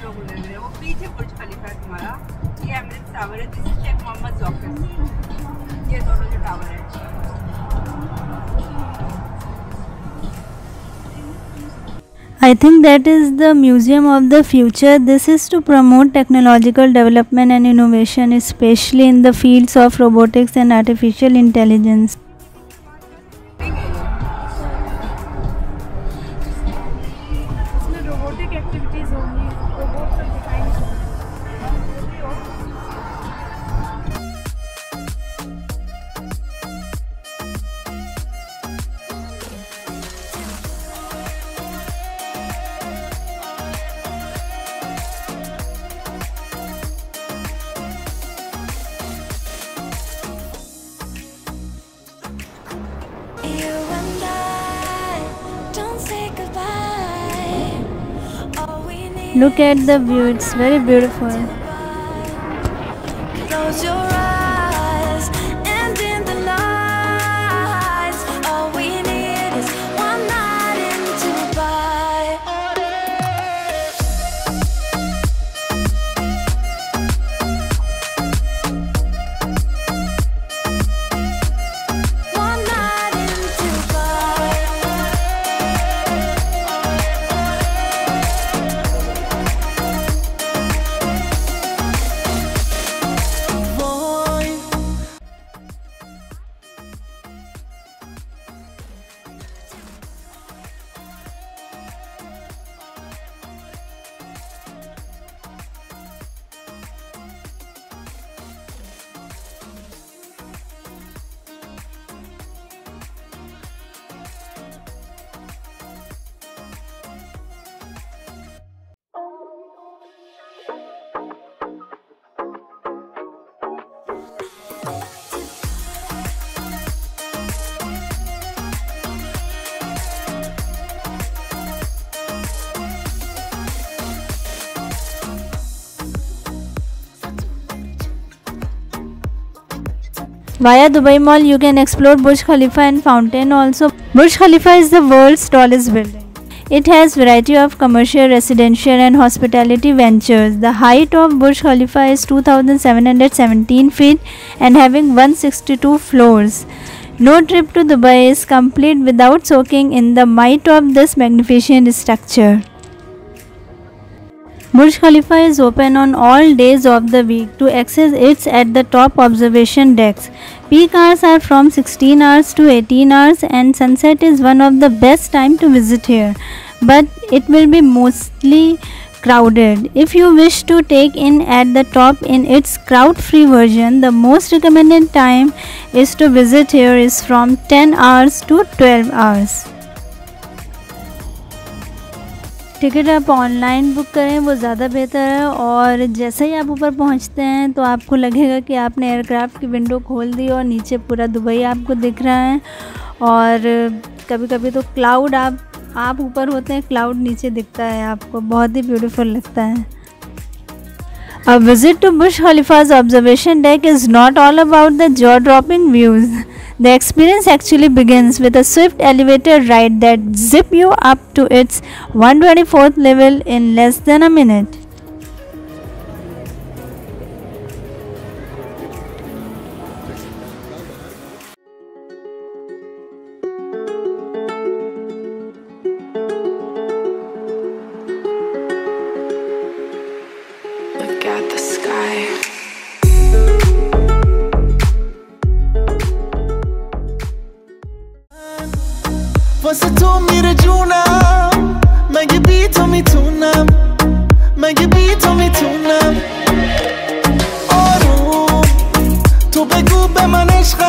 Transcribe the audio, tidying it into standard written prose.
लोग उधर हैं, वो पीछे बुर्ज खलीफा है तुम्हारा, ये एमिरेट्स टावर है, this is Sheikh Mohammed joker, ये दोनों जो टावर है। I think that is the museum of the future. This is to promote technological development and innovation, especially in the fields of robotics and artificial intelligence. Look at the view, it's very beautiful. Close your eyes, and in the lights, all we need is one night in Dubai. One night in Dubai. Via Dubai Mall, you can explore Burj Khalifa and fountain also. Burj Khalifa is the world's tallest building. It has variety of commercial, residential and hospitality ventures. The height of Burj Khalifa is 2,717 feet and having 162 floors. No trip to Dubai is complete without soaking in the might of this magnificent structure. Burj Khalifa is open on all days of the week. To access it at the top observation decks. Peak hours are from 16 hours to 18 hours and sunset is one of the best time to visit here. But it will be mostly crowded. If you wish to take in at the top in its crowd-free version, the most recommended time is to visit here is from 10 hours to 12 hours. Ticket आप online book करें वो ज़्यादा बेहतर है और जैसे ही आप ऊपर पहुंचते हैं तो आपको लगेगा कि आपने एयरक्राफ्ट की विंडो खोल दी और नीचे पूरा दुबई आपको दिख रहा है। और कभी कभी तो क्लाउड आप ऊपर होते हैं, क्लाउड नीचे दिखता है आपको, बहुत ही ब्यूटीफुल लगता है। A visit to Burj Khalifa's observation deck is not all about the jaw-dropping views. The experience actually begins with a swift elevator ride that zips you up to its 124th level in less than a minute. Look at the sky. واسه تو میره جونم، مگه بی تو میتونم، مگه بی تو میتونم. آروم تو بگو به من عشق